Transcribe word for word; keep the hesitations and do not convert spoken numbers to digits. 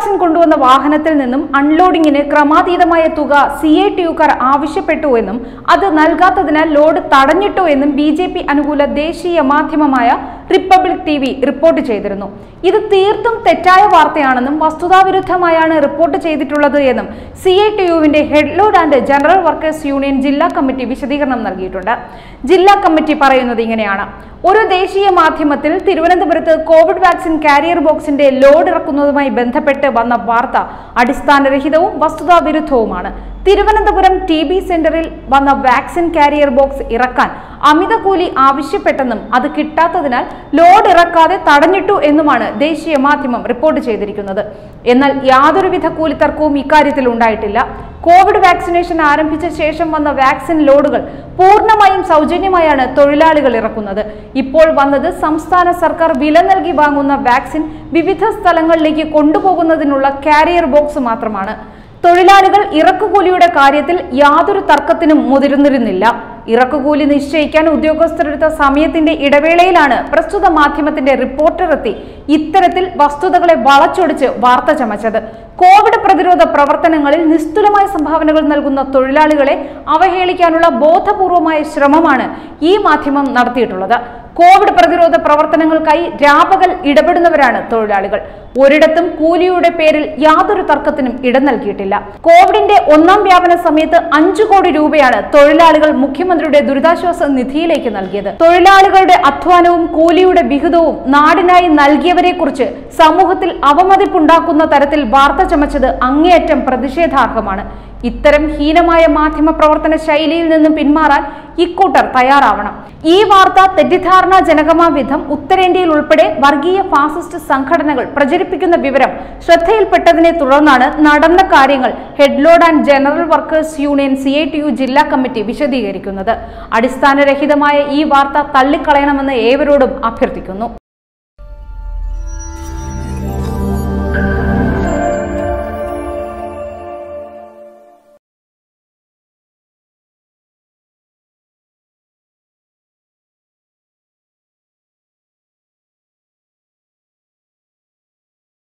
Vaccine കൊണ്ടുവന്ന വാഹനത്തിൽ നിന്നും അൺലോഡിംഗിന് ക്രമാതീതമായ തുക സി ഐ ടി യുക്കാർ ആവശ്യപ്പെട്ടു എന്നും അത് നൽകാത്തതിനാൽ ലോഡ് തടഞ്ഞിട്ടു എന്നും ബി ജെ പി അനുകൂല ദേശീയ മാധ്യമമായ റിപ്പബ്ലിക് ടി വി റിപ്പോർട്ട് ചെയ്തിരുന്നു. ഇത് തീർത്തും തെറ്റായ വാർത്തയാണെന്നും വസ്തുതാവിരുദ്ധമായാണ് റിപ്പോർട്ട് ചെയ്തിട്ടുള്ളത് എന്നും സി ഐ ടി യുവിന്റെ headload and general workers union ജില്ലാ കമ്മിറ്റി വിശദീകരണം നൽകിയിട്ടുണ്ട്. ജില്ലാ കമ്മിറ്റി പറയുന്നത് ഇങ്ങനെയാണ്: ഒരു ദേശീയ മാധ്യമത്തിൽ തിരുവനന്തപുരത്ത് കോവിഡ് വാക്സിൻ കാരിയർ ബോക്സിന്റെ ലോഡ് ഇറക്കുന്നതുമായി ബന്ധപ്പെട്ട് വന്ന വാർത്ത അടിസ്ഥാനരഹിതവും വസ്തുതാവിരുദ്ധവുമാണ്. തിരുവനന്തപുരം ടി ബി സെന്ററിൽ വന്ന വാക്സിൻ കാരിയർ ബോക്സ് ഇറക്കാൻ അമിത കൂലി ആവശ്യപ്പെട്ടെന്നും അത് കിട്ടാത്തതിനാൽ ലോഡ് ഇറക്കാതെ തടഞ്ഞിട്ടു എന്നുമാണ് ദേശീയ മാധ്യമം റിപ്പോർട്ട് ചെയ്തിരിക്കുന്നത്. എന്നാൽ യാതൊരുവിധ കൂലിത്തർക്കവും ഇക്കാര്യത്തിൽ ഉണ്ടായിട്ടില്ല. കോവിഡ് വാക്സിനേഷൻ ആരംഭിച്ച ശേഷം വന്ന വാക്സിൻ ലോഡുകൾ പൂർണ്ണമായും സൗജന്യമായാണ് തൊഴിലാളികൾ ഇറക്കുന്നത്. ഇപ്പോൾ വന്നത് സംസ്ഥാന സർക്കാർ വില നൽകി വാങ്ങുന്ന വാക്സിൻ വിവിധ സ്ഥലങ്ങളിലേക്ക് കൊണ്ടുപോകുന്നതിനുള്ള കാരിയർ ബോക്സ് മാത്രമാണ്. തൊഴിലാളികൾ ഇറക്കുകൂലിയുടെ കാര്യത്തിൽ യാതൊരു തർക്കത്തിനും മുതിർന്നിരുന്നില്ല. ഇറക്കുകൂലി നിശ്ചയിക്കാൻ ഉദ്യോഗസ്ഥരെടുത്ത സമയത്തിന്റെ ഇടവേളയിലാണ് പ്രസ്തുത മാധ്യമത്തിന്റെ റിപ്പോർട്ടർ എത്തി ഇത്തരത്തിൽ വസ്തുതകളെ വളച്ചൊടിച്ച് വാർത്ത ചമച്ചത്. കോവിഡ് പ്രതിരോധ പ്രവർത്തനങ്ങളിൽ നിസ്തുലമായ സംഭാവനകൾ നൽകുന്ന തൊഴിലാളികളെ അവഹേളിക്കാനുള്ള ബോധപൂർവമായ ശ്രമമാണ് ഈ മാധ്യമം നടത്തിയിട്ടുള്ളത്. കോവിഡ് പ്രതിരോധ പ്രവർത്തനങ്ങൾക്കായി രാപകൽ ഇടപെടുന്നവരാണ് തൊഴിലാളികൾ. ഒരിടത്തും കൂലിയുടെ പേരിൽ യാതൊരു തർക്കത്തിനും ഇടം നൽകിയിട്ടില്ല. കോവിഡിന്റെ ഒന്നാം വ്യാപന സമയത്ത് അഞ്ചു കോടി രൂപയാണ് തൊഴിലാളികൾ മുഖ്യമന്ത്രിയുടെ ദുരിതാശ്വാസ നിധിയിലേക്ക് നൽകിയത്. തൊഴിലാളികളുടെ അധ്വാനവും കൂലിയുടെ വിഹിതവും നാടിനായി നൽകിയവരെ കുറിച്ച് സമൂഹത്തിൽ അവമതിപ്പുണ്ടാക്കുന്ന തരത്തിൽ വാർത്ത ചമച്ചത് അങ്ങേയറ്റം പ്രതിഷേധാർഹമാണ്. ഇത്തരം ഹീനമായ മാധ്യമ പ്രവർത്തന ശൈലിയിൽ നിന്നും പിന്മാറാൻ ഇക്കൂട്ടർ തയ്യാറാവണം. ഈ വാർത്ത തെറ്റിദ്ധാരണാജനകമാ വിധം ഉത്തരേന്ത്യയിൽ ഉൾപ്പെടെ വർഗീയ ഫാസിസ്റ്റ് സംഘടനകൾ പ്രചരിപ്പിക്കുന്ന വിവരം ശ്രദ്ധയിൽപ്പെട്ടതിനെ തുടർന്നാണ് നടന്ന കാര്യങ്ങൾ headload and general workers union C I T U ജില്ലാ കമ്മിറ്റി വിശദീകരിക്കുന്നത്. അടിസ്ഥാനരഹിതമായ ഈ വാർത്ത തള്ളിക്കളയണമെന്ന് ഏവരോടും അഭ്യർത്ഥിക്കുന്നു.